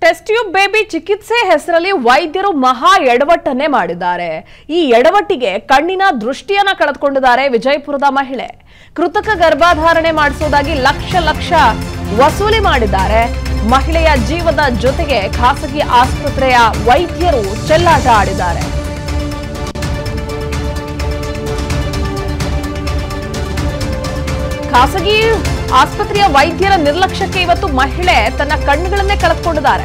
Test tube baby ಚಿಕಿತ್ಸೆ ಹೆಸರಲ್ಲಿ ವೈದ್ಯರು ಮಹಾ ಎಡವಟ್ಟನ್ನೇ ಮಾಡಿದ್ದಾರೆ. ಈ ಎಡವಟ್ಟಿಗೆ ಕಣ್ಣಿನ ದೃಷ್ಟಿಯನ್ನ ಕಳೆದುಕೊಂಡಿದ್ದಾರೆ ವಿಜಯಪುರದ ಮಹಿಳೆ. ಕೃತಕ ಗರ್ಭಧಾರಣೆ ಮಾಡಿಸೋದಾಗಿ ಲಕ್ಷ ವಸೂಲಿ ಮಾಡಿದ್ದಾರೆ. ಮಹಿಳೆಯ ಜೀವದ ಜೊತೆಗೆ ಖಾಸಗಿ ಆಸ್ಪತ್ರೆಯ ವೈದ್ಯರು ಚೆಲ್ಲಾಟ ಆಡಿದ್ದಾರೆ. ಖಾಸಗಿ ಆಸ್ಪತ್ರೆಯ ವೈದ್ಯರ ನಿರ್ಲಕ್ಷ್ಯಕ್ಕೆ ಇವತ್ತು ಮಹಿಳೆ ತನ್ನ ಕಣ್ಣುಗಳನ್ನೇ ಕಳೆದುಕೊಂಡಿದ್ದಾರೆ.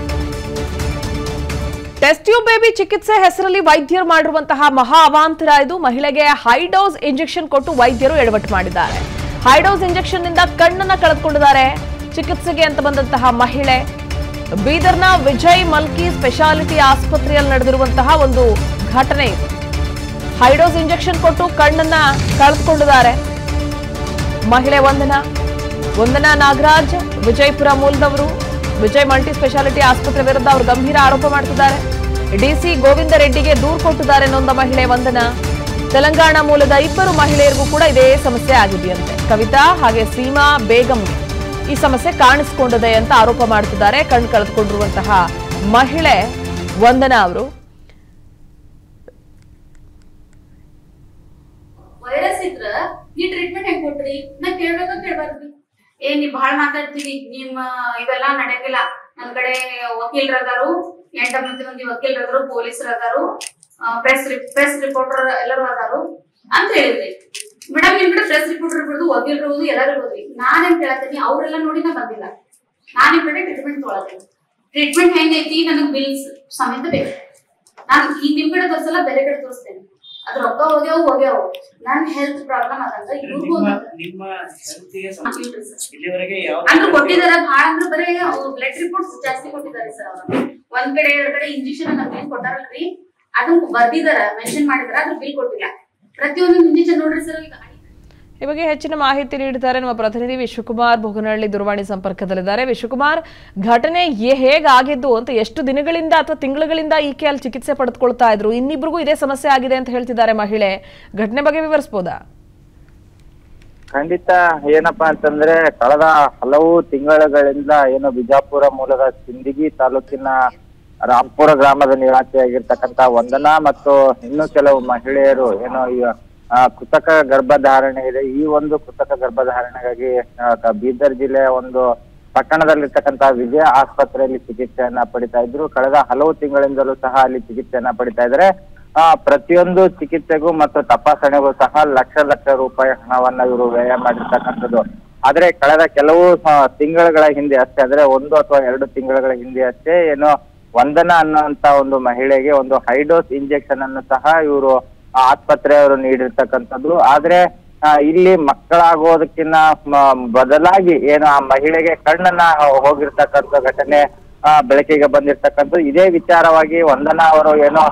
ಟೆಸ್ಟ್ ಟ್ಯೂಬ್ ಬೇಬಿ ಚಿಕಿತ್ಸೆ ಹೆಸರಲ್ಲಿ ವೈದ್ಯರು ಮಾಡಿರುವಂತಹ ಮಹಾ ಅವಾಂತರ ಇದು. ಮಹಿಳೆಗೆ ಹೈ ಡೋಸ್ ಇಂಜೆಕ್ಷನ್ ಕೊಟ್ಟು ವೈದ್ಯರು ಎಡವಟ್ಟು ಮಾಡಿದ್ದಾರೆ. ಹೈ ಡೋಸ್ ಇಂಜೆಕ್ಷನ್ ನಿಂದ ಕಣ್ಣನ್ನ ಕಳೆದುಕೊಂಡಿದ್ದಾರೆ. ಚಿಕಿತ್ಸೆಗೆ ಅಂತ ಬಂದಂತಹ ಮಹಿಳೆ ಬೀದರ್ನ ವಿಜಯ್ ಮಲ್ಕಿ ಸ್ಪೆಷಾಲಿಟಿ ಆಸ್ಪತ್ರೆಯಲ್ಲಿ ನಡೆದಿರುವಂತಹ ಒಂದು ಘಟನೆ ಇದು. ಹೈ ಡೋಸ್ ಇಂಜೆಕ್ಷನ್ ಕೊಟ್ಟು ಕಣ್ಣನ್ನ ಕಳೆದುಕೊಂಡಿದ್ದಾರೆ ಮಹಿಳೆ ವಂದನಾ ನಾಗರಾಜ್, ವಿಜಯಪುರ ಮೂಲದವರು. ವಿಜಯ್ ಮಲ್ಟಿ ಸ್ಪೆಷಾಲಿಟಿ ಆಸ್ಪತ್ರೆ ವಿರುದ್ಧ ಅವರು ಗಂಭೀರ ಆರೋಪ ಮಾಡುತ್ತಿದ್ದಾರೆ. ಡಿಸಿ ಗೋವಿಂದ ರೆಡ್ಡಿಗೆ ದೂರು ಕೊಟ್ಟಿದ್ದಾರೆ ನೊಂದ ಮಹಿಳೆ ವಂದನಾ. ತೆಲಂಗಾಣ ಮೂಲದ ಇಬ್ಬರು ಮಹಿಳೆಯರಿಗೂ ಕೂಡ ಇದೇ ಸಮಸ್ಯೆ ಆಗಿದೆಯಂತೆ. ಕವಿತಾ ಹಾಗೆ ಸೀಮಾ ಬೇಗಂಗೆ ಈ ಸಮಸ್ಯೆ ಕಾಣಿಸಿಕೊಂಡಿದೆ ಅಂತ ಆರೋಪ ಮಾಡುತ್ತಿದ್ದಾರೆ ಕಣ್ಣು ಕಳೆದುಕೊಂಡಿರುವಂತಹ ಮಹಿಳೆ ವಂದನಾ ಅವರು. ವೈರಸ್ ಇದ್ರ ನೀ ಟ್ರೀಟ್ಮೆಂಟ್ ಹೆಂಗ್ ಕೊಟ್ರಿ ನಾ ಕೇಳ್ಬೇಕಂತ ನೀ ಬಹಳ ಮಾತಾಡ್ತೀವಿ, ನಿಮ್ಮ ಇವೆಲ್ಲಾ ನಡೆಯಂಗಿಲ್ಲ. ನನ್ ಕಡೆ ವಕೀಲರು ಅದಾರು, 8 ಮಂದಿ ವಕೀಲರು ಅದಾರು, ಪೊಲೀಸರು ಅದಾರು, ಪ್ರೆಸ್ ರಿಪೋರ್ಟರ್ ಎಲ್ಲರೂ ಅದಾರು ಅಂತ ಹೇಳಿದ್ರಿ. ಮೇಡಮ್ ನಿಮ್ ಕಡೆ ಪ್ರೆಸ್ ರಿಪೋರ್ಟರ್ ಇರ್ಬೋದು, ವಕೀಲರು ಇರ್ಬೋದು, ಎಲ್ಲರೂ ಇರ್ಬೋದ್ರಿ. ನಾನೇನ್ ಕೇಳತ್ತೀನಿ, ಅವ್ರೆಲ್ಲ ನೋಡಿ ನಾ ಬಂದಿಲ್ಲ. ನಾನ್ ನಿಮ್ ಕಡೆ ಟ್ರೀಟ್ಮೆಂಟ್ ತೊಗೊಳತ್ತೀನಿ. ಟ್ರೀಟ್ಮೆಂಟ್ ಹೆಂಗೈತಿ ನನಗ್ ಬಿಲ್ಸ್ ಸಮೇತ ಬೇಕು. ನಾನ್ ಈಗ ನಿಮ್ ಕಡೆ ತೋರ್ಸಲ್ಲ, ಬೇರೆ ಕಡೆ ತೋರಿಸ್ತೇನೆ. ಅದ್ರ ರೊಕ್ಕ ಹೋಗ್ಯಾವು. ನನ್ ಹೆಲ್ತ್ ಪ್ರಾಬ್ಲಮ್ ಆದಂಗ ಇವ್ರಿಗೂ ಅಂದ್ರೆ ಕೊಟ್ಟಿದಾರ. ಭಾಳ ಅಂದ್ರೆ ಬರೀ ಬ್ಲಡ್ ರಿಪೋರ್ಟ್ಸ್ ಜಾಸ್ತಿ ಕೊಟ್ಟಿದ್ದಾರೆ ಸರ್. ಅವ್ರ ಒಂದ್ ಕಡೆ 2 ಕಡೆ ಇಂಜೆಕ್ಷನ್ ಏನ್ ಕೊಟ್ಟಾರಲ್ರಿ, ಅದನ್ನ ಬರ್ದಿದಾರ, ಮೆನ್ಷನ್ ಮಾಡಿದಾರ, ಅದ್ರ ಬಿಲ್ ಕೊಟ್ಟಿಲ್ಲ. ಪ್ರತಿಯೊಂದು ಇಂಜೆಕ್ಷನ್ ನೋಡ್ರಿ ಸರ್. ಈ ಬಗ್ಗೆ ಹೆಚ್ಚಿನ ಮಾಹಿತಿ ನೀಡಿದ್ದಾರೆ ನಮ್ಮ ಪ್ರತಿನಿಧಿ ವಿಶ್ವಕುಮಾರ್ ಭೋಗನಹಳ್ಳಿ ದೂರವಾಣಿ ಸಂಪರ್ಕದಲ್ಲಿದ್ದಾರೆ. ವಿಶ್ವಕುಮಾರ್, ಘಟನೆ ಹೇಗಾಗಿದ್ದು ಅಂತ, ಎಷ್ಟು ದಿನಗಳಿಂದ ಅಥವಾ ತಿಂಗಳುಗಳಿಂದ ಈಕೆ ಅಲ್ಲಿ ಚಿಕಿತ್ಸೆ ಪಡೆದುಕೊಳ್ತಾ ಇದ್ರು, ಇನ್ನಿಬ್ರಿಗೂ ಇದೇ ಸಮಸ್ಯೆ ಆಗಿದೆ ಅಂತ ಹೇಳ್ತಿದ್ದಾರೆ ಮಹಿಳೆ. ಘಟನೆ ಬಗ್ಗೆ ವಿವರಿಸಬಹುದಾ? ಖಂಡಿತ. ಏನಪ್ಪಾ ಅಂತಂದ್ರೆ, ಕಳೆದ ಹಲವು ತಿಂಗಳುಗಳಿಂದ ಏನು ಬಿಜಾಪುರ ಮೂಲದ ಸಿಂದಗಿ ತಾಲೂಕಿನ ರಾಂಪುರ ಗ್ರಾಮದ ನಿವಾಸಿಯಾಗಿರ್ತಕ್ಕಂತ ವಂದನಾ ಮತ್ತು ಇನ್ನು ಕೆಲವು ಮಹಿಳೆಯರು ಏನು ಕೃತಕ ಗರ್ಭಧಾರಣೆ ಇದೆ. ಈ ಒಂದು ಕೃತಕ ಗರ್ಭಧಾರಣೆಗಾಗಿ ಬೀದರ್ ಜಿಲ್ಲೆಯ ಒಂದು ಪಟ್ಟಣದಲ್ಲಿರ್ತಕ್ಕಂತಹ ವಿಜಯ ಆಸ್ಪತ್ರೆಯಲ್ಲಿ ಚಿಕಿತ್ಸೆಯನ್ನ ಪಡಿತಾ ಇದ್ರು. ಕಳೆದ ಹಲವು ತಿಂಗಳಿಂದಲೂ ಸಹ ಅಲ್ಲಿ ಚಿಕಿತ್ಸೆಯನ್ನ ಪಡಿತಾ ಇದ್ದಾರೆ. ಪ್ರತಿಯೊಂದು ಚಿಕಿತ್ಸೆಗೂ ಮತ್ತು ತಪಾಸಣೆಗೂ ಸಹ ಲಕ್ಷ ರೂಪಾಯಿ ಹಣವನ್ನ ಇವರು ವ್ಯಯ ಮಾಡಿರ್ತಕ್ಕಂಥದ್ದು. ಆದ್ರೆ ಕಳೆದ ಕೆಲವು ತಿಂಗಳುಗಳ ಹಿಂದೆ ಅಷ್ಟೇ, ಅಂದ್ರೆ 1 ಅಥವಾ 2 ತಿಂಗಳುಗಳ ಹಿಂದೆ ಅಷ್ಟೇ ಏನು ವಂದನಾ ಅನ್ನುವಂತ ಒಂದು ಮಹಿಳೆಗೆ ಒಂದು ಹೈಡೋಸ್ ಇಂಜೆಕ್ಷನ್ ಅನ್ನು ಸಹ ಇವರು ಆಸ್ಪತ್ರೆಯವರು ನೀಡಿರ್ತಕ್ಕಂಥದ್ದು. ಆದ್ರೆ ಇಲ್ಲಿ ಮಕ್ಕಳಾಗೋದಕ್ಕಿಂತ ಬದಲಾಗಿ ಏನು ಆ ಮಹಿಳೆಗೆ ಕಣ್ಣನ್ನ ಹೋಗಿರ್ತಕ್ಕಂಥ ಘಟನೆ ಬೆಳಕಿಗೆ ಬಂದಿರ್ತಕ್ಕಂಥದ್ದು. ಇದೇ ವಿಚಾರವಾಗಿ ವಂದನಾ ಅವರು ಏನೋ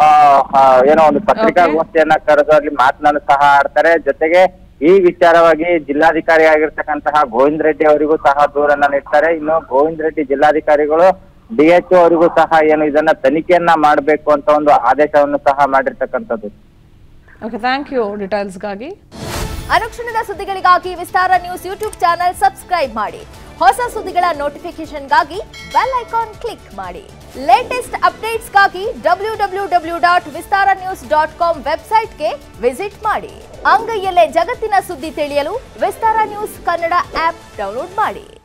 ಒಂದು ಪತ್ರಿಕಾಗೋಷ್ಠಿಯನ್ನ ಕರೆದು ಅಲ್ಲಿ ಮಾತನಾಡಿ ಸಹ ಆಡ್ತಾರೆ. ಜೊತೆಗೆ ಈ ವಿಚಾರವಾಗಿ ಜಿಲ್ಲಾಧಿಕಾರಿ ಆಗಿರ್ತಕ್ಕಂತಹ ಗೋವಿಂದ ರೆಡ್ಡಿ ಅವರಿಗೂ ಸಹ ದೂರನ್ನ ನೀಡ್ತಾರೆ. ಇನ್ನು ಗೋವಿಂದ ರೆಡ್ಡಿ ಜಿಲ್ಲಾಧಿಕಾರಿಗಳು DHO ಅವರಿಗೂ ಸಹ ಏನು ಇದನ್ನ ತನಿಖೆಯನ್ನ ಮಾಡಬೇಕು ಅಂತ ಒಂದು ಆದೇಶವನ್ನು ಸಹ ಮಾಡಿರ್ತಕ್ಕಂಥದ್ದು. ಓಕೆ, ಥ್ಯಾಂಕ್ ಯು ಡೀಟೇಲ್ಸ್ಗಾಗಿ. ಅನುಕ್ಷಣದ ಸುದ್ದಿಗಳಿಗಾಗಿ Vistara news YouTube channel subscribe ಮಾಡಿ. ಹೊಸ ಸುದ್ದಿಗಳ ನೋಟಿಫಿಕೇಶನ್ಗಾಗಿ ಬೆಲ್ ಐಕಾನ್ ಕ್ಲಿಕ್ ಮಾಡಿ. ಲೇಟೆಸ್ಟ್ ಅಪ್ಡೇಟ್ಸ್ಗಾಗಿ www.vistaranews.com ವೆಬ್ಸೈಟ್ಗೆ ವಿಸಿಟ್ ಮಾಡಿ. ಅಂಗೈಯಲ್ಲೇ ಜಗತ್ತಿನ ಸುದ್ದಿ ತಿಳಿಯಲು Vistara news Kannada app download ಮಾಡಿ.